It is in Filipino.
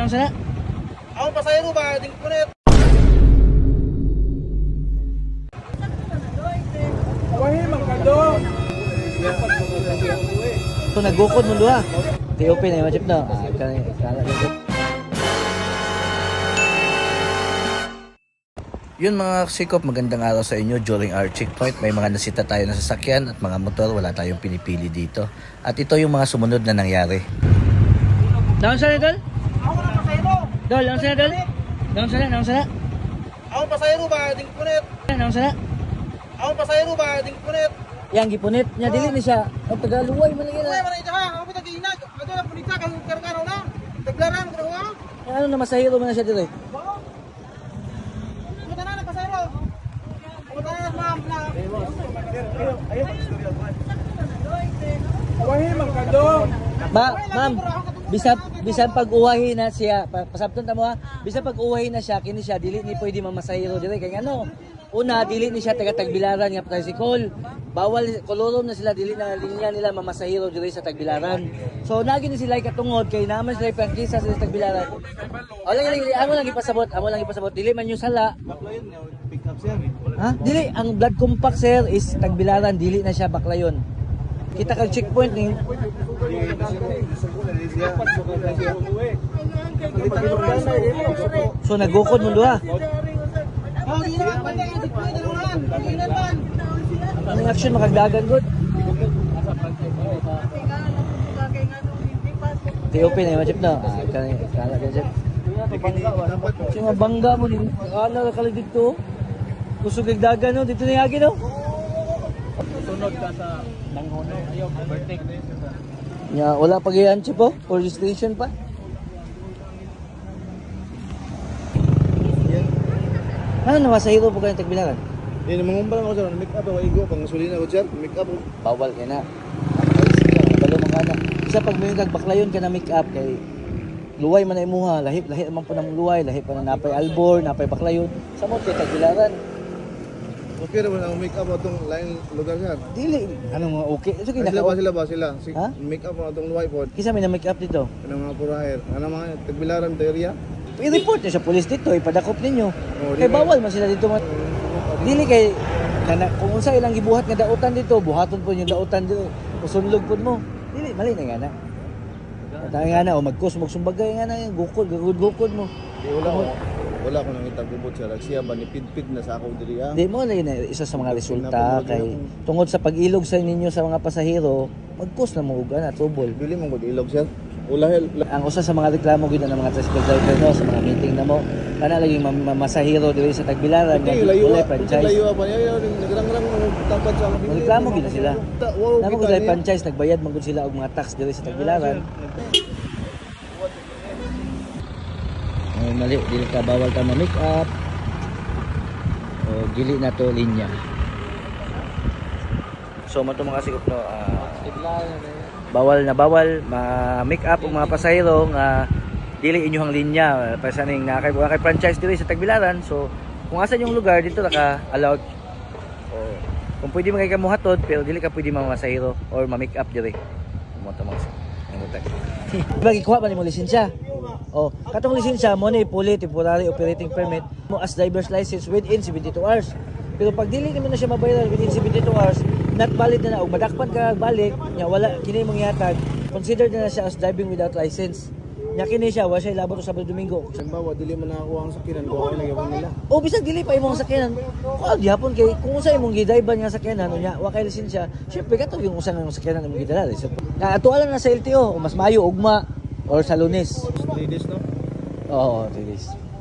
Naon sana? Ako pasayro ba ding punit. Wahi magkado. So naggukod mo duha. TOP na yung machip na. Kala dito. Yun mga sikop, magandang araw sa inyo during our checkpoint. May mga nasita tayo na sasakyan at mga motor, wala tayong pinipili dito. At ito yung mga sumunod na nangyari. Naon sana, Dol? Ako na pasayro. Dol, naon sana, Dol? Naon sana, naon sana? Ako pasayro ba ding punit. Naon sana? Ako pasayro ba ding punit. Yang gipunit niya, dili ni siya. Ang tagaluway man Uy, na. man ita ha. Ako taginag. Ato na punita kang karkano na. Taglaran ko ha. Ano na masahiro man na siya dito. Pumunta na pasayro. Pumunta na ma'am na. Ayo. Wahi magkado. Ma'am, bisan pag-uwahi na siya, pasabton ta mo ha. Bisan pag-uwahi na siya, kini siya dili ni pwede mamasahiro dire kay ano. Una, dili ni siya taga Tagbilaran nga tricycle. Bawal kolorom na sila, dili na linya nila mamasahiro dire sa Tagbilaran. So nagi ni sila katungod kay naman sila prangkisa sa Tagbilaran. Amo lang ipasabot, dili man yung sala. Ha? Dili ang blood compact sir is Tagbilaran, dili na siya Baklayon. Kita kag checkpoint ni. So nagukod mo duha. Ang action makagdagan good. TOP na yung chip na. Kala ka chip. Kasi mabangga mo din. Kala ka lang dito. Kusog gagdagan no. Dito na yung agin no. Sunod ka sa Langhono. Ayaw, overtake. Ya, wala pa gayan chip oh. Police station pa. Ano naman sa hero po kayong Tagbilaran? Hindi, mangumbala ako sir. Make up ako, igo. Pang gasolina ko sir. Make up ako. Bawal ka na. Balo mga na. Isa pag may Baklayon ka na make up kay luway man na imuha. Lahi naman po ng luway. Lahi pa na napay Albor, napay Baklayon. Sa mo kay Tagbilaran. Okay naman ang make up atong lain lugar sir. Dili. Ano mga okay? So, Sila ba? Ha? Make up atong luway po. Kisa may na make up dito? Ano mga purahir. Ano mga Tagbilaran to area? I-report niyo sa police dito. Ipadakop ninyo. Oh, Kay bawal man sila dito. Dili kay kung unsa ilang gibuhat nga dautan dito, buhaton po yung dautan dito. Usunlog po mo. Dili mali na nga na. Dahil nga na o magkos magsumbagay nga na yung gukod mo. Wala ko nang itagubot sir. Siya ba ni pid na sa ako diri ha? Di mo na yun isa sa mga resulta kay tungod sa pag-ilog sa ninyo sa mga pasahero, magkos na mo ug ana trouble. Dili mo mag-ilog sir. Ulahel. Ang usa sa mga reklamo gid ng mga tricycle driver no sa mga meeting na mo, kana lagi masahero diri sa Tagbilaran nga wala franchise. Layo pa niya nagrang-rang tapad sa mga reklamo gid na sila. Namo gud sila franchise nagbayad man gud sila og mga tax diri sa Tagbilaran. Ay mali dili ka bawal ta ma-make up. O dili na to linya. So mo to mga sikop no bawal ma-make up ang mga pasahero nga dili inyong linya para ning kay franchise diri sa Tagbilaran. So kung asan yung lugar dito naka allowed o kung pwede man kay kamuhatod pero dili ka pwede mamasahero or ma-make up diri mo to mga bagi kuha ba ni mo lisensya o katong lisensya mo ni fully temporary operating permit mo as driver's license within 72 hours. Pero pag dili nimo na siya mabayaran within 72 hours, not valid na og madakpan ka balik, nya wala kini mong ihatag, considered na siya as driving without license. Nya kini siya wa siya labot sa Sabado Domingo. Halimbawa dili man ako ang sakyanan ko ay nagawon nila. O bisag dili pa imong sakyanan. Kuan gyapon kay kung usa imong gidrive nga sakyanan nya wa kay lisensya, syempre kato yung usa nga sakyanan imong gidala. So, atualan na sa LTO, o mas mayo ugma or sa Lunes. 3 days no? Oo, 3 days.